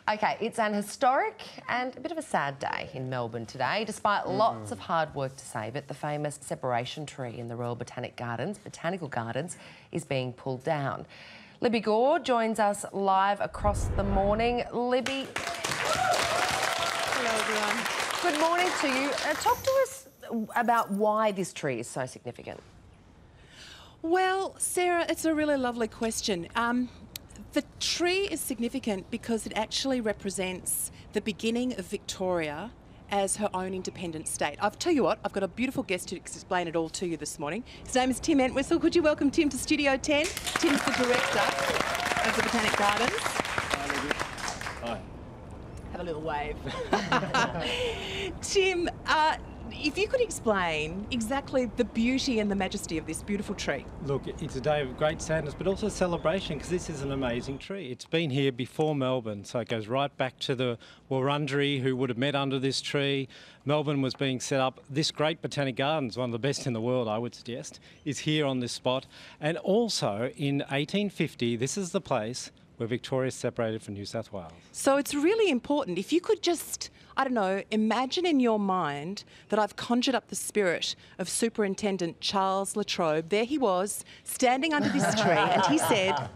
Okay, it's an historic and a bit of a sad day in Melbourne today. Despite lots of hard work to save it, the famous separation tree in the Royal Botanical Gardens, is being pulled down. Libbi Gorr joins us live across the morning. Libbi. Hello, everyone. Good morning to you. Talk to us about why this tree is so significant. Well, Sarah, it's a really lovely question. The tree is significant because it actually represents the beginning of Victoria as her own independent state. I'll tell you what, I've got a beautiful guest to explain it all to you this morning. His name is Tim Entwistle. Could you welcome Tim to Studio 10? Tim's the director of the Botanic Gardens. Hi. Have a little wave. Tim, if you could explain exactly the beauty and the majesty of this beautiful tree. Look, it's a day of great sadness, but also celebration, because this is an amazing tree. It's been here before Melbourne, so it goes right back to the Wurundjeri who would have met under this tree. Melbourne was being set up. This great botanic gardens, one of the best in the world, I would suggest, is here on this spot. And also, in 1850, this is the place where Victoria separated from New South Wales. So it's really important. If you could just, I don't know, imagine in your mind that I've conjured up the spirit of Superintendent Charles Latrobe. There he was, standing under this tree, and he said...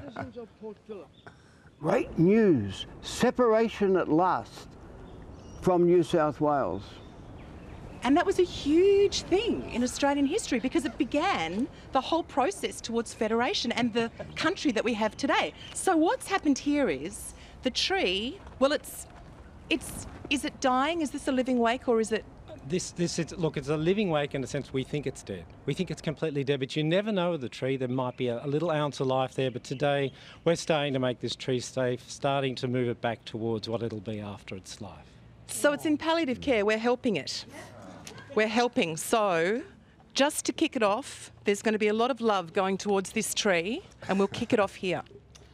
Great news, separation at last from New South Wales. And that was a huge thing in Australian history because it began the whole process towards federation and the country that we have today. So what's happened here is the tree, well, is it dying? Is this a living wake, or is it? This is, look, it's a living wake in a sense. We think it's dead. We think it's completely dead, but you never know with the tree. There might be a little ounce of life there, but today we're starting to make this tree safe, starting to move it back towards what it'll be after its life. So it's in palliative care. We're helping it. We're helping. So just to kick it off, there's going to be a lot of love going towards this tree, and we'll kick it off here.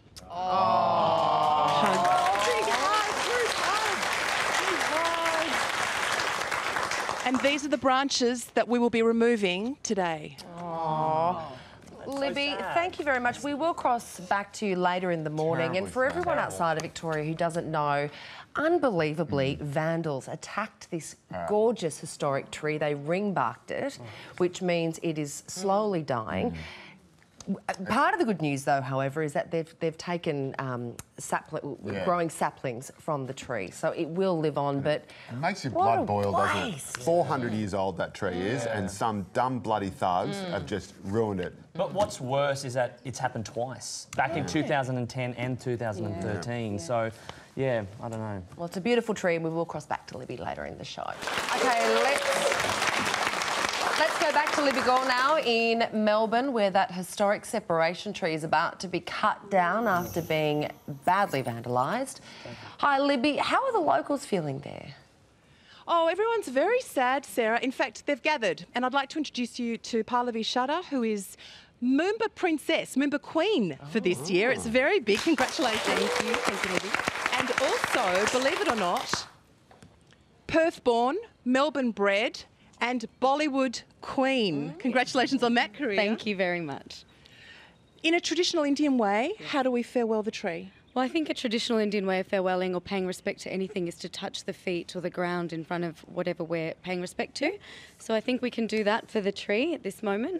And these are the branches that we will be removing today. Libbi, thank you very much. We will cross back to you later in the morning. And for everyone outside of Victoria who doesn't know, unbelievably, vandals attacked this gorgeous historic tree. They ring-barked it, which means it is slowly dying. Part of the good news, though, however, is that they've taken growing saplings from the tree, so it will live on. But it makes your blood boil, doesn't it? 400 years old that tree is, and some dumb bloody thugs have just ruined it. But what's worse is that it's happened twice, back in 2010 and 2013. So, yeah, I don't know. Well, it's a beautiful tree, and we will cross back to Libbi later in the show. Okay, Let's go back to Libbi Gorr now in Melbourne, where that historic separation tree is about to be cut down after being badly vandalised. Hi, Libbi. How are the locals feeling there? Oh, everyone's very sad, Sarah. In fact, they've gathered, and I'd like to introduce you to Pallavi Shutter, who is Moomba Princess, Moomba Queen for this year. It's very big. Congratulations. Thank you. Thank you, Libbi. And also, believe it or not, Perth-born, Melbourne-bred, and Bollywood Queen. Congratulations on that career. Thank you very much. In a traditional Indian way, how do we farewell the tree? Well, I think a traditional Indian way of farewelling or paying respect to anything is to touch the feet or the ground in front of whatever we're paying respect to. So I think we can do that for the tree at this moment.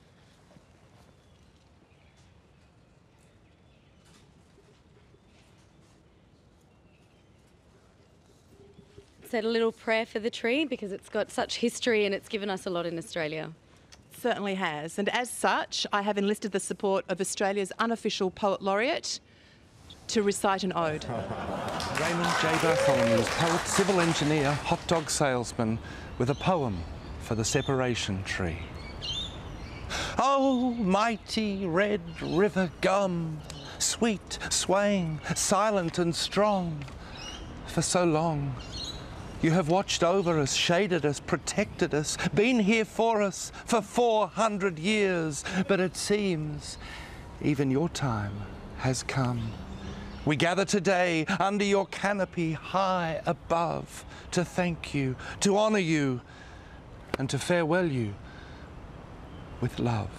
Said a little prayer for the tree because it's got such history and it's given us a lot in Australia. It certainly has. And as such, I have enlisted the support of Australia's unofficial poet laureate to recite an ode. Raymond J. Bartholomew, poet, civil engineer, hot dog salesman, with a poem for the separation tree. Oh, mighty red river gum, sweet, swaying, silent and strong, for so long you have watched over us, shaded us, protected us, been here for us for 400 years. But it seems even your time has come. We gather today under your canopy high above to thank you, to honour you, and to farewell you with love.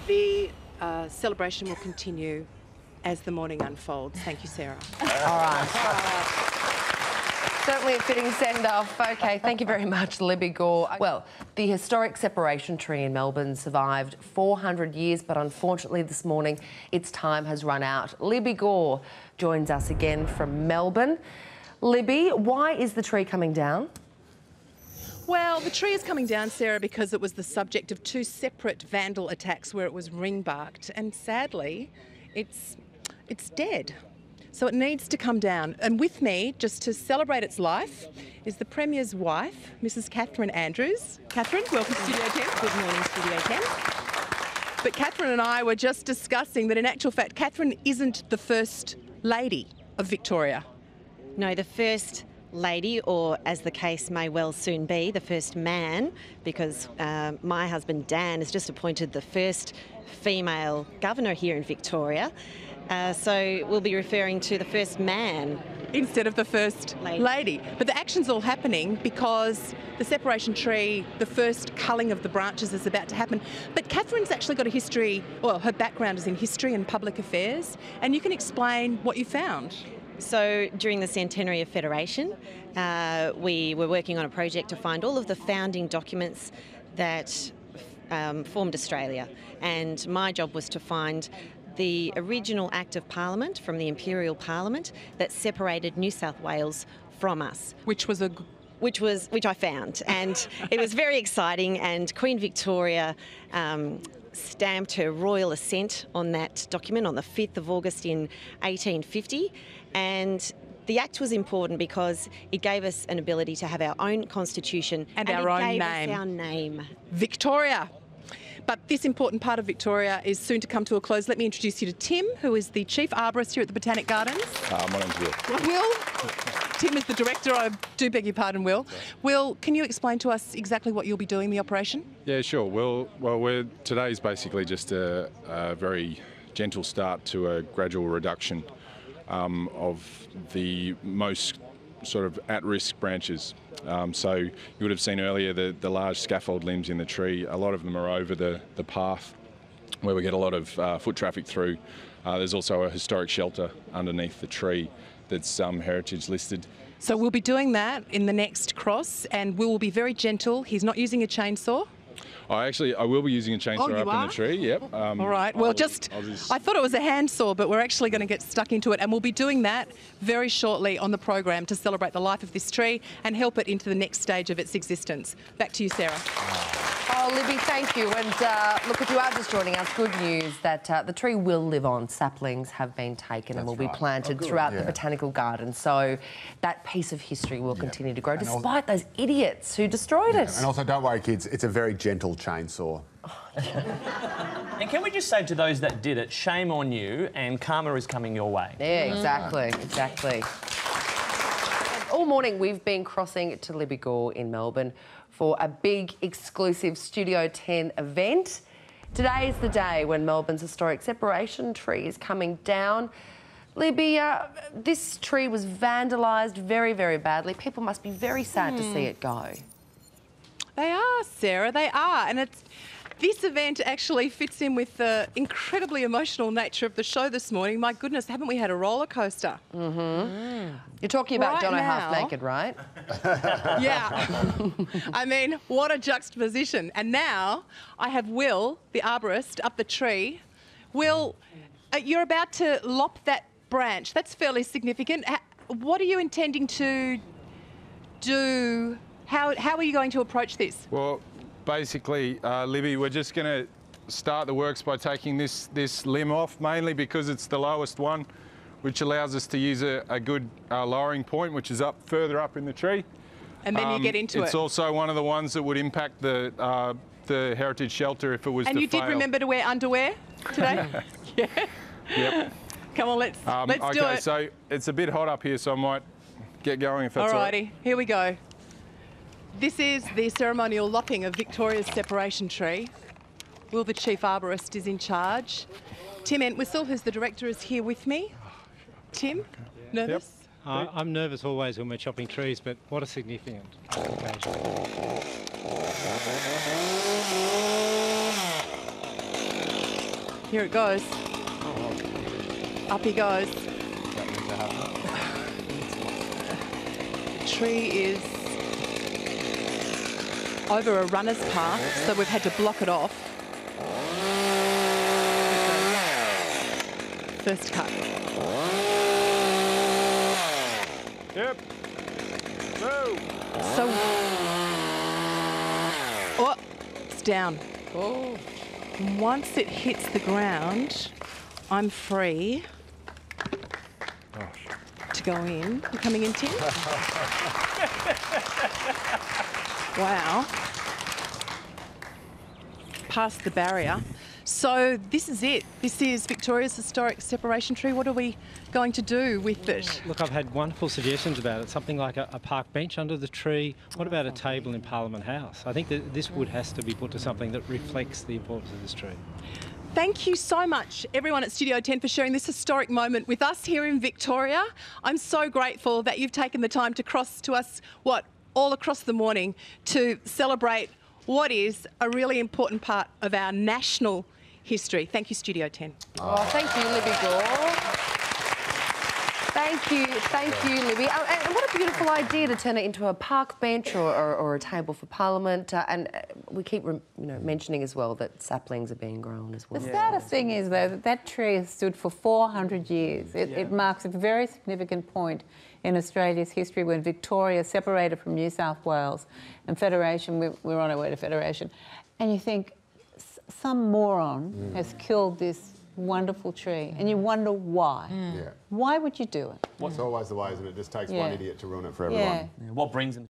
The celebration will continue as the morning unfolds. Thank you, Sarah. All right. Certainly a fitting send-off. OK, thank you very much, Libbi Gorr. Well, the historic separation tree in Melbourne survived 400 years, but unfortunately this morning its time has run out. Libbi Gorr joins us again from Melbourne. Libbi, why is the tree coming down? Well, the tree is coming down, Sarah, because it was the subject of 2 separate vandal attacks where it was ring-barked, and sadly, it's dead. So it needs to come down. And with me, just to celebrate its life, is the Premier's wife, Mrs. Catherine Andrews. Catherine, welcome to Studio 10. Good morning, Studio 10. But Catherine and I were just discussing that in actual fact, Catherine isn't the first lady of Victoria. No, the first lady, or as the case may well soon be, the first man, because my husband Dan has just appointed the first female governor here in Victoria. So we'll be referring to the first man. Instead of the first lady. But the action's all happening because the separation tree, the first culling of the branches is about to happen. But Catherine's actually got a history, well, her background is in history and public affairs, and you can explain what you found. So during the centenary of Federation, we were working on a project to find all of the founding documents that formed Australia. And my job was to find the original Act of Parliament from the Imperial Parliament that separated New South Wales from us. Which I found, and it was very exciting. And Queen Victoria stamped her royal assent on that document on the 5th of August in 1850, and the Act was important because it gave us an ability to have our own constitution and our own name. Us our name, Victoria. But this important part of Victoria is soon to come to a close. Let me introduce you to Tim, who is the Chief Arborist here at the Botanic Gardens. My name's Will. Will? Tim is the Director. I do beg your pardon, Will. Will, can you explain to us exactly what you'll be doing in the operation? Yeah, sure. Well, today's basically just a very gentle start to a gradual reduction of the most sort of at-risk branches. So you would have seen earlier the large scaffold limbs in the tree. A lot of them are over the path where we get a lot of foot traffic through. There's also a historic shelter underneath the tree that's heritage listed. So we'll be doing that in the next cross, and Will be very gentle. He's not using a chainsaw. I will be using a chainsaw up in the tree, yep. All right, well, I thought it was a handsaw, but we're actually going to get stuck into it, and we'll be doing that very shortly on the program to celebrate the life of this tree and help it into the next stage of its existence. Back to you, Sarah. Oh, Libbi, thank you. And look, if you are just joining us, good news that the tree will live on. Saplings have been taken and will be planted throughout the botanical garden. So that piece of history will continue to grow, despite those idiots who destroyed it. And also, don't worry, kids, it's a very gentle chainsaw. And can we just say to those that did it, shame on you, and karma is coming your way. Yeah, exactly. All morning we've been crossing to Libbi Gorr in Melbourne for a big exclusive Studio 10 event. Today is the day when Melbourne's historic separation tree is coming down. Libbi, this tree was vandalised very, very badly. People must be very sad to see it go. They are, Sarah, they are. And this event actually fits in with the incredibly emotional nature of the show this morning. My goodness, haven't we had a roller coaster? You're talking about Jono half naked, right? Yeah. I mean, what a juxtaposition. And now I have Will, the arborist, up the tree. Will, you're about to lop that branch. That's fairly significant. What are you intending to do? How are you going to approach this? Well, basically, Libbi, we're just going to start the works by taking this limb off, mainly because it's the lowest one, which allows us to use a good lowering point, which is further up in the tree. And then you get into it. It's also one of the ones that would impact the heritage shelter if it was to fail. And you did remember to wear underwear today? Yeah. Yep. Come on, let's do it. Okay, so it's a bit hot up here, so I might get going if that's all right. Alrighty, here we go. This is the ceremonial lopping of Victoria's separation tree. Will, the Chief Arborist, is in charge. Tim Entwistle, who's the Director, is here with me. Tim, nervous? Yep. I'm nervous always when we're chopping trees, but what a significant occasion. Here it goes. Up he goes. The tree is over a runner's path, so we've had to block it off. First cut. Yep. Go. So, oh, it's down. Oh. Once it hits the ground, I'm free to go in. You coming in, Tim? Wow. Past the barrier. So this is it. This is Victoria's historic separation tree. What are we going to do with it? Look, I've had wonderful suggestions about it. Something like a park bench under the tree. What about a table in Parliament House? I think that this wood has to be put to something that reflects the importance of this tree. Thank you so much, everyone at Studio 10, for sharing this historic moment with us here in Victoria. I'm so grateful that you've taken the time to cross to us, all across the morning to celebrate what is a really important part of our national history. Thank you, Studio 10. Oh, thank you, Libbi Gorr. Thank you, Libbi. And what a beautiful idea to turn it into a park bench or a table for Parliament. And we keep mentioning as well that saplings are being grown as well. The saddest thing is, though, that tree has stood for 400 years. It marks a very significant point in Australia's history when Victoria separated from New South Wales and Federation, we're on our way to Federation. And you think, some moron has killed this wonderful tree, and you wonder why. Yeah. Why would you do it? It's always the way, isn't it? It just takes one idiot to ruin it for everyone. What brings them